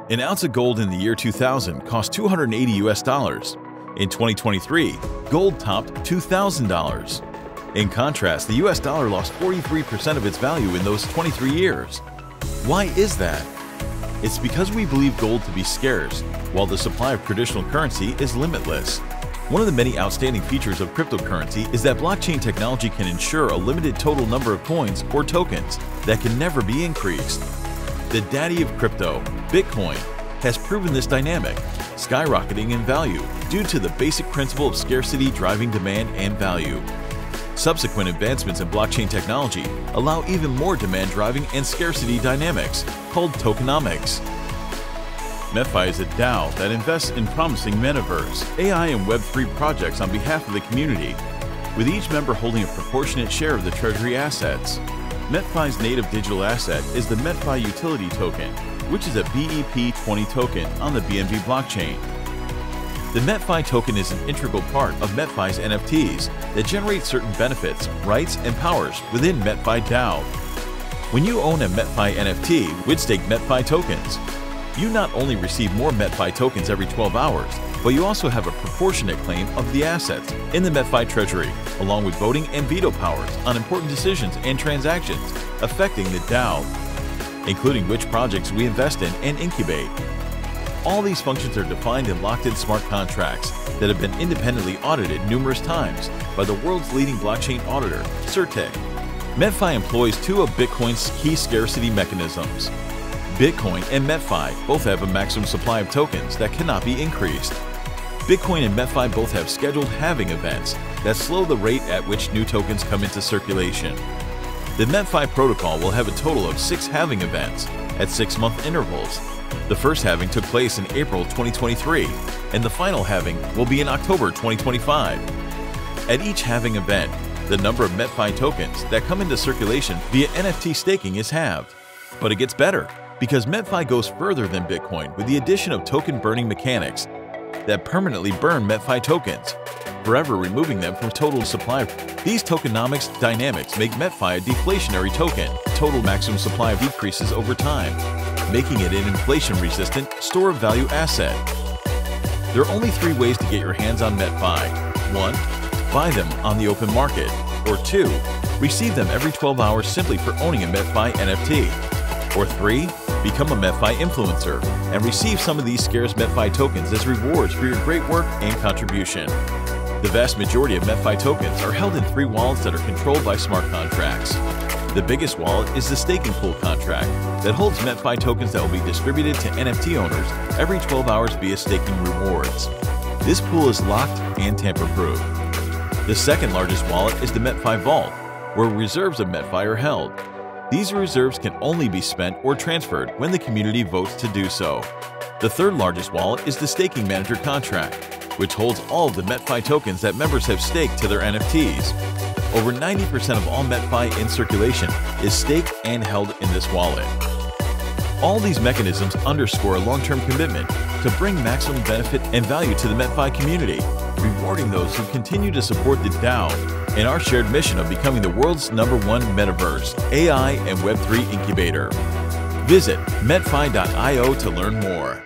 An ounce of gold in the year 2000 cost $280 US. In 2023, gold topped $2,000. In contrast, the US dollar lost 43% of its value in those 23 years. Why is that? It's because we believe gold to be scarce, while the supply of traditional currency is limitless. One of the many outstanding features of cryptocurrency is that blockchain technology can ensure a limited total number of coins or tokens that can never be increased. The daddy of crypto, Bitcoin, has proven this dynamic, skyrocketing in value due to the basic principle of scarcity driving demand and value. Subsequent advancements in blockchain technology allow even more demand-driving and scarcity dynamics, called tokenomics. MetFi is a DAO that invests in promising metaverse, AI, and Web3 projects on behalf of the community, with each member holding a proportionate share of the treasury assets. MetFi's native digital asset is the MetFi Utility Token, which is a BEP20 token on the BNB blockchain. The MetFi token is an integral part of MetFi's NFTs that generate certain benefits, rights, and powers within MetFi DAO. When you own a MetFi NFT with staked MetFi tokens, you not only receive more MetFi tokens every 12 hours, but you also have a proportionate claim of the assets in the MetFi treasury, along with voting and veto powers on important decisions and transactions affecting the DAO, including which projects we invest in and incubate. All these functions are defined in locked-in smart contracts that have been independently audited numerous times by the world's leading blockchain auditor, Certec. MetFi employs two of Bitcoin's key scarcity mechanisms. Bitcoin and MetFi both have a maximum supply of tokens that cannot be increased. Bitcoin and MetFi both have scheduled halving events that slow the rate at which new tokens come into circulation. The MetFi protocol will have a total of 6 halving events at 6-month intervals. The first halving took place in April 2023, and the final halving will be in October 2025. At each halving event, the number of MetFi tokens that come into circulation via NFT staking is halved. But it gets better, because MetFi goes further than Bitcoin with the addition of token burning mechanics that permanently burn MetFi tokens, forever removing them from total supply. These tokenomics dynamics make MetFi a deflationary token. Total maximum supply decreases over time, making it an inflation-resistant store of value asset. There are only 3 ways to get your hands on MetFi. 1. Buy them on the open market. Or 2. Receive them every 12 hours simply for owning a MetFi NFT. Or 3. Become a MetFi influencer and receive some of these scarce MetFi tokens as rewards for your great work and contribution. The vast majority of MetFi tokens are held in 3 wallets that are controlled by smart contracts. The biggest wallet is the staking pool contract that holds MetFi tokens that will be distributed to NFT owners every 12 hours via staking rewards. This pool is locked and tamper-proof. The second largest wallet is the MetFi Vault, where reserves of MetFi are held. These reserves can only be spent or transferred when the community votes to do so. The third largest wallet is the staking manager contract, which holds all of the MetFi tokens that members have staked to their NFTs. Over 90% of all MetFi in circulation is staked and held in this wallet. All these mechanisms underscore a long-term commitment to bring maximum benefit and value to the MetFi community, rewarding those who continue to support the DAO and our shared mission of becoming the world's #1 metaverse, AI, and Web3 incubator. Visit metfi.io to learn more.